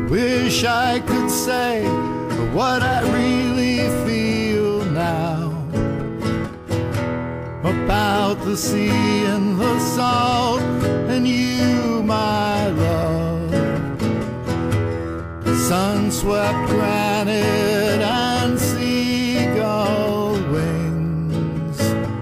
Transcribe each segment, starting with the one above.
Wish I could say what I really feel now about the sea and the salt and you, my love. Sun-swept granite and seagull wings,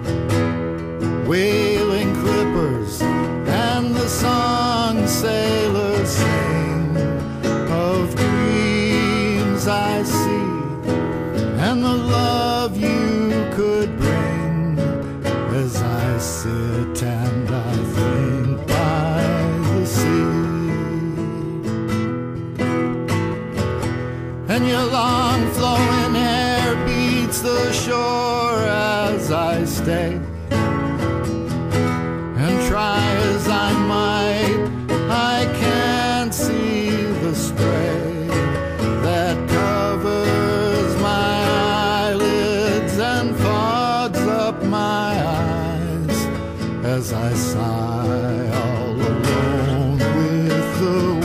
whaling clippers and the song sailors sing of dreams I see and the love you could bring as I sit and I think by the sea. And your long flowing hair beats the shore as I stay. And try as I might, I can't see the spray that covers my eyelids and fogs up my eyes as I sigh all alone with the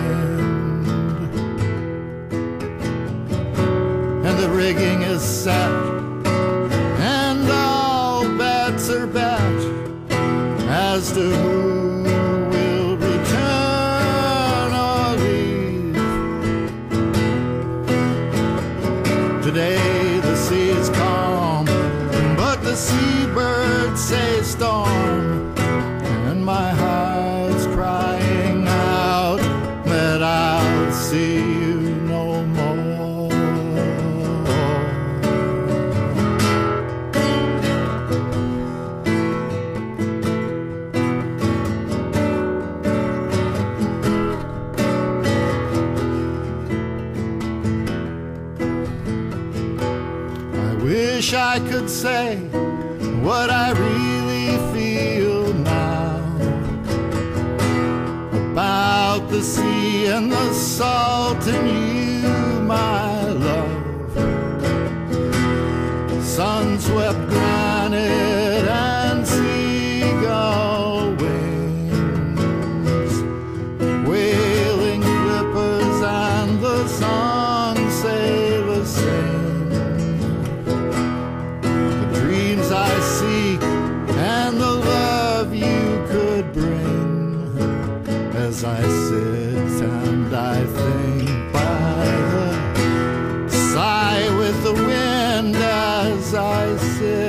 wind. And the rigging is set and all bets are bet as to who will return or leave. Today the sea is calm, but the seabirds say storm, and my heart's crying out that I'll see you no more. Wish I could say what I really feel now about the sea and the salt and you, my love. Sun-swept granite and seagull wings, whaling clippers and the song sailors sing. I seek and the love you could bring as I sit and I think by the sigh with the wind as I sit.